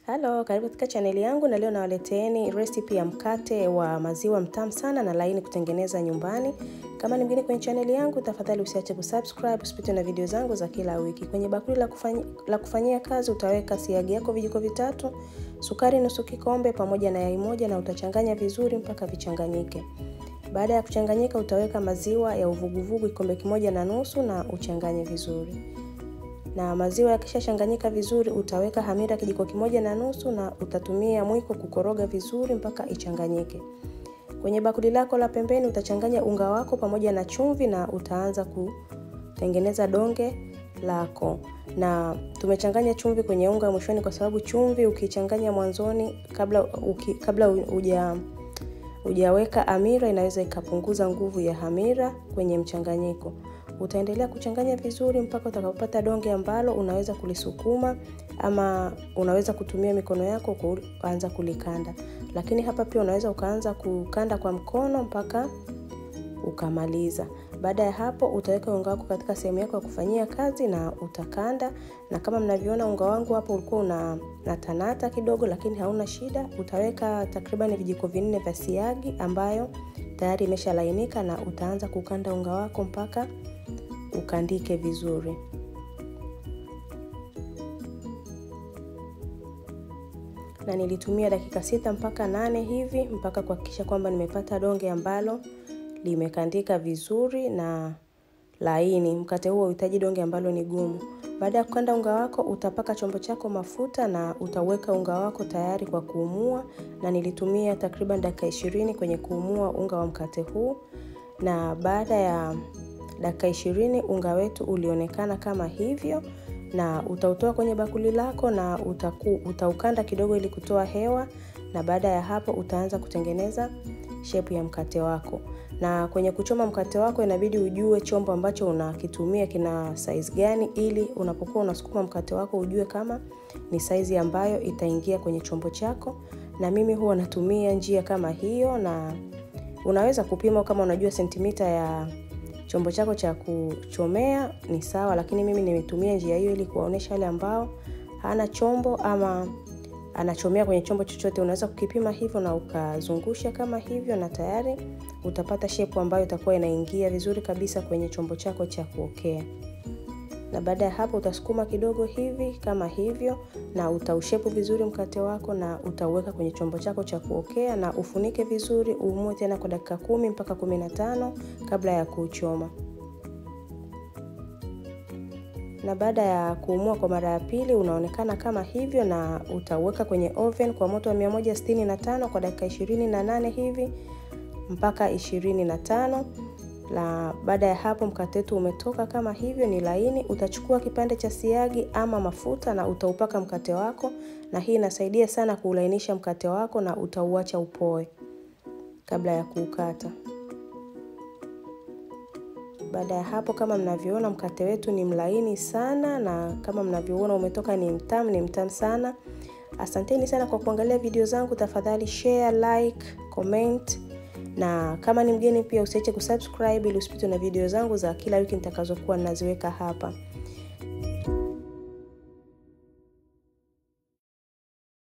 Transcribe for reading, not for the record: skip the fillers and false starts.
Hello, karibu katika channel yangu na leo nawaleteeni recipe ya mkate wa maziwa mtamu sana na laini kutengeneza nyumbani. Kama ni mgeni kwenye channel yangu, tafadhali usiache kusubscribe, usipitwe na video zangu za kila wiki. Kwenye bakuli la kufanyia kazi utaweka siagi yako vijiko vitatu, sukari nusu kikombe pamoja na yai moja na utachanganya vizuri mpaka vichanganyike. Baada ya kuchanganyika utaweka maziwa ya uvuguvugu kikombe kimoja na nusu na uchanganye vizuri. Na maziwa yakishachanganyika vizuri utaweka hamira kijiko kimoja na nusu na utatumia mwiko kukoroga vizuri mpaka ichanganyike. Kwenye bakuli lako la pembeni utachanganya unga wako pamoja na chumvi na utaanza kutengeneza donge lako. Na tumechanganya chumvi kwenye unga mwishoni kwa sababu chumvi ukichanganya mwanzoni kabla hujaweka hamira inaweza ikapunguza nguvu ya hamira kwenye mchanganyiko. Utaendelea kuchanganya vizuri mpaka utakapopata donge ambalo unaweza kulisukuma ama unaweza kutumia mikono yako kuanza kulikanda. Lakini hapa pia unaweza ukaanza kukanda kwa mkono mpaka ukamaliza. Baada ya hapo utaweka unga wako katika sehemu yako ya kufanyia kazi na utakanda. Na kama mnavyoona unga wangu hapo ulikuwa unatanata kidogo lakini hauna shida. Utaweka takriban vijiko 4 vya siagi ambayo tayari imeshalainika na utaanza kukanda unga wako mpaka ukandike vizuri. Na nilitumia dakika 6 mpaka 8 hivi mpaka kuhakikisha kwamba nimepata donge ambalo limekandika vizuri na laini. Mkate huo unahitaji donge ambalo ni gumu. Baada ya kukanda unga wako utapaka chombo chako mafuta na utaweka unga wako tayari kwa kuumua, na nilitumia takriban dakika 20 kwenye kuumua unga wa mkate huu. Na baada ya dakika 20 unga wetu ulionekana kama hivyo, na utautoa kwenye bakuli lako na utaukanda kidogo ili kutoa hewa. Na baada ya hapo utaanza kutengeneza shape ya mkate wako. Na kwenye kuchoma mkate wako inabidi ujue chombo ambacho unakitumia kina size gani, ili unapokuwa unasukuma mkate wako ujue kama ni size ambayo itaingia kwenye chombo chako. Na mimi huwa natumia njia kama hiyo, na unaweza kupima kama unajua sentimita ya chombo chako cha kuchomea ni sawa, lakini mimi nimetumia njia hiyo ili kuwaonesha wale ambao hana chombo ama anachomea kwenye chombo chochote. Unaweza kukipima hivyo na ukazungusha kama hivyo, na tayari utapata shape ambayo itakuwa inaingia vizuri kabisa kwenye chombo chako cha kuokea. Na baada ya hapo utasukuma kidogo hivi kama hivyo na utaushepu vizuri mkate wako na utauweka kwenye chombo chako cha kuokea na ufunike vizuri, uumue tena kwa dakika 10 mpaka 15 kabla ya kuchoma. Na baada ya kuumua kwa mara ya pili unaonekana kama hivyo, na utauweka kwenye oven kwa moto wa 165 kwa dakika 28 hivi mpaka 25. Na baada ya hapo mkate wetu umetoka kama hivyo, ni laini. Utachukua kipande cha siagi ama mafuta na utaupaka mkate wako, na hii inasaidia sana kuulainisha mkate wako na utauacha upoe kabla ya kuukata. Baada ya hapo kama mnavyoona mkate wetu ni mlaini sana, na kama mnavyoona umetoka ni mtamu sana. Asanteni sana kwa kuangalia video zangu. Tafadhali share, like, comment. Na kama ni mgeni pia usiache kusubscribe ili usipitwe na video zangu za kila wiki nitakazokuwa ninaziweka hapa.